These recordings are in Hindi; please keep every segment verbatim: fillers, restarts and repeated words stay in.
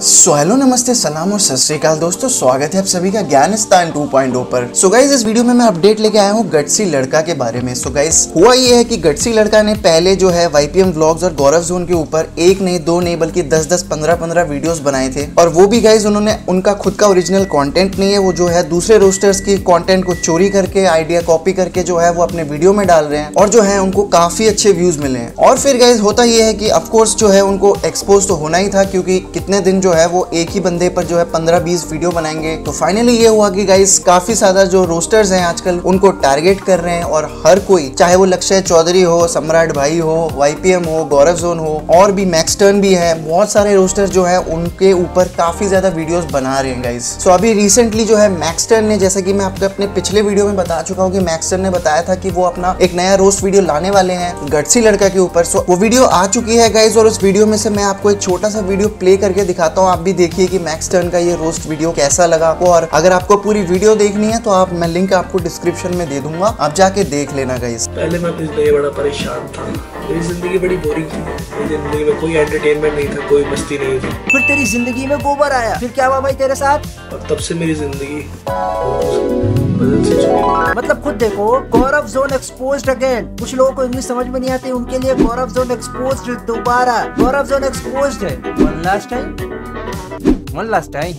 सो हेलो नमस्ते सलाम और सत श्री अकाल दोस्तों, स्वागत है आप सभी का ज्ञानिस्तान टू पॉइंट ओ पर। सो गाइस इस वीडियो में मैं अपडेट लेके आया हूँ गट्सी लड़का के बारे में। सो गाइस हुआ ये है कि गट्सी लड़का ने पहले जो है वाईपीएम व्लॉग्स और गौरव जोन के ऊपर एक नहीं दो नहीं बल्कि दस दस पंद्रह पंद्रह वीडियोस बनाए थे, और वो भी गाइस उन्होंने उनका खुद का ओरिजिनल कंटेंट नहीं है, वो जो है दूसरे रोस्टर्स की कंटेंट को चोरी करके आइडिया कॉपी करके जो है वो अपने वीडियो में डाल रहे हैं, और जो है उनको काफी अच्छे व्यूज मिले हैं। और फिर गाइस होता ये है कि ऑफकोर्स जो है उनको एक्सपोज तो होना ही था, क्योंकि कितने दिन जो है वो एक ही बंदे पर जो है पंद्रह बीस वीडियो बनाएंगे। तो फाइनली ये हुआ कि गाइस काफी ज्यादा जो रोस्टर्स हैं आजकल उनको टारगेट कर रहे हैं, और हर कोई चाहे वो लक्ष्य चौधरी हो, सम्राट भाई हो, वाईपीएम हो, गौरव जोन हो, और भी मैक्सटर्न भी है, बहुत सारे रोस्टर्स जो है उनके ऊपर काफी ज्यादा वीडियोस बना रहे हैं गाइस। सो अभी रिसेंटली जो है मैक्सटर्न ने, जैसा कि मैं आपको अपने पिछले वीडियो में बता चुका हूँ कि मैक्सटर्न ने बताया था कि वो अपना एक नया रोस्ट वीडियो लाने वाले हैं गट्सी लड़का के ऊपर। सो वो वीडियो आ चुकी है गाइस, और उस वीडियो में से मैं आपको एक छोटा सा वीडियो प्ले करके दिखाता हूँ। आप भी देखिए कि मैक्सटर्न का ये रोस्ट वीडियो कैसा लगा आपको, और अगर आपको पूरी वीडियो देखनी है तो आप मैं लिंक आपको डिस्क्रिप्शन में दे दूंगा, आप जाके देख लेना गाइस। पहले मैं अपनी जिंदगी बड़ा परेशान था, मेरी जिंदगी बड़ी बोरिंग थी, मेरी जिंदगी में कोई एंटरटेनमेंट नहीं था, कोई मस्ती नहीं थी। फिर तेरी जिंदगी में गोबर आया, फिर क्या हुआ भाई तेरे साथ? और तब से मेरी जिंदगी बदल से चुकी। मतलब खुद देखो, गौरव जोन एक्सपोज्ड अगेन। कुछ लोगों को इंग्लिश समझ में नहीं आती, उनके लिए गौरव जोन एक्सपोज्ड दोबारा। गौरव जोन एक्सपोज्ड है one last time one last time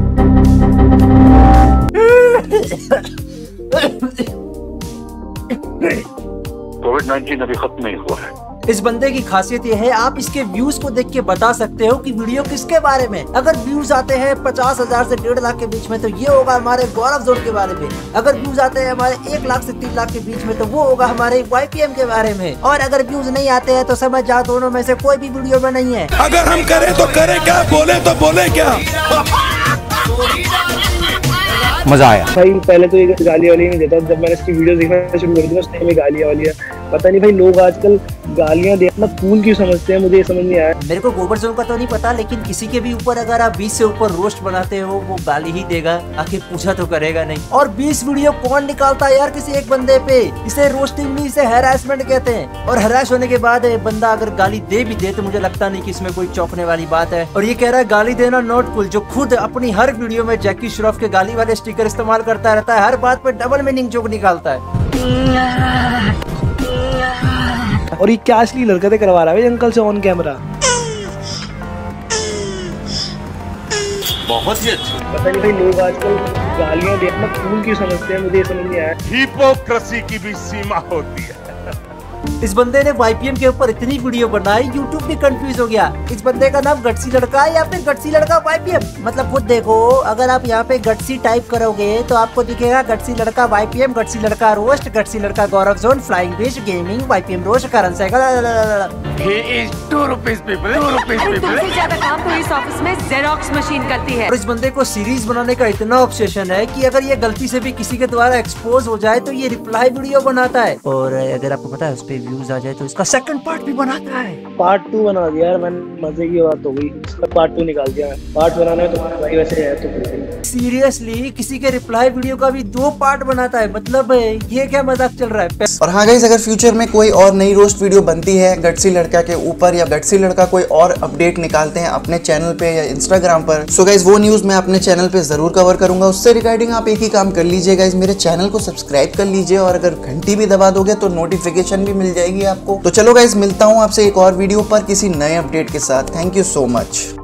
covid nineteen अभी खत्म नहीं हुआ है। इस बंदे की खासियत ये है, आप इसके व्यूज को देख के बता सकते हो कि वीडियो किसके बारे में। अगर व्यूज आते हैं पचास हजार से डेढ़ लाख के बीच में तो ये होगा हमारे गौरव जोन के बारे में। अगर व्यूज आते हैं हमारे एक लाख से तीन लाख के बीच में तो वो होगा हमारे वाईपीएम के बारे में। और अगर व्यूज नहीं आते हैं तो समझ जाओ दोनों में से कोई भी वीडियो में नहीं है। अगर हम करें तो करें क्या, बोले तो बोले क्या। मजा आया भाई। पहले तो ये गाली वाली नहीं देता, जब मैंने इसकी वीडियो देखना शुरू कर दी उस टाइम में गालियां वाली है। पता नहीं भाई लोग आजकल गालियां देखना कूल क्यों समझते हैं, मुझे ये समझ नहीं आया। मेरे को गोबर जोन का तो नहीं पता, लेकिन किसी के भी ऊपर अगर आप बीस से ऊपर रोस्ट बनाते हो वो गाली ही देगा, आखिर पूछा तो करेगा नहीं। और बीस वीडियो कौन निकालता है यार किसी एक बंदे पे? इसे रोस्टिंग नहीं, इसे हैरासमेंट कहते हैं। और हैरास होने के बाद बंदा अगर गाली दे भी दे तो मुझे लगता नहीं कि इसमें कोई चौंकने वाली बात है। और ये कह रहा है गाली देना नॉट कूल, जो खुद अपनी हर वीडियो में जैकी श्रॉफ के गाली वाले स्टिकर इस्तेमाल करता रहता है, हर बात पे डबल मीनिंग जोक निकालता है। और ये क्या असली हरकतें करवा रहा है अंकल से ऑन कैमरा। बहुत ही अच्छी। पता नहीं भाई लोग आजकल गालियां देखना कूल क्यों समझते हैं, मुझे ये समझ नहीं आया। हिपोक्रेसी की भी सीमा होती है। इस बंदे ने वाईपीएम के ऊपर इतनी वीडियो बनाई, यूट्यूब भी कंफ्यूज हो गया। इस बंदे का नाम गट्सी लड़का है या फिर गट्सी लड़का वाईपीएम? मतलब खुद देखो, अगर आप यहाँ पे गट्सी टाइप करोगे तो आपको दिखेगा गट्सी लड़का वाईपीएम, गट्सी लड़का रोस्ट, गट्सी लड़का Gaurav zone, flying beast gaming, YPM roast, Karan cycle. He is two rupees people, two rupees people. सबसे ज्यादा काम पुलिस ऑफिस में जेरोक्स मशीन करती है। और इस बंदे को सीरीज बनाने का इतना ऑब्सेशन है कि अगर ये गलती से भी किसी के द्वारा एक्सपोज हो जाए तो ये रिप्लाई वीडियो बनाता है, और अगर आपको पता है उस पे व्यूज आ जाए तो इसका सेकंड पार्ट भी बनाता है। पार्ट टू बना दिया यार, मैंने मजे की बात हो गई, पार्ट टू निकाल दिया। पार्ट बनाना है तो भाई वैसे है तो सीरियसली किसी के रिप्लाई वीडियो का भी दो पार्ट बनाता है, मतलब ये क्या मजाक चल रहा है। और हाँ गाइस, अगर फ्यूचर में कोई और नई रोस्ट वीडियो बनती है गट्सी लड़का के ऊपर, या गट्सी लड़का कोई और अपडेट निकालते हैं अपने चैनल पे या इंस्टाग्राम पर, सो गाइस वो न्यूज मैं अपने चैनल पे जरूर कवर करूंगा। उससे रिगार्डिंग आप एक ही काम कर लीजिए गाइस, मेरे चैनल को सब्सक्राइब कर लीजिए, और अगर घंटी भी दबा दोगे तो नोटिफिकेशन भी मिल जाएगी आपको। तो चलो गाइस, मिलता हूँ आपसे एक और वीडियो पर किसी नए अपडेट के साथ। Thank you so much.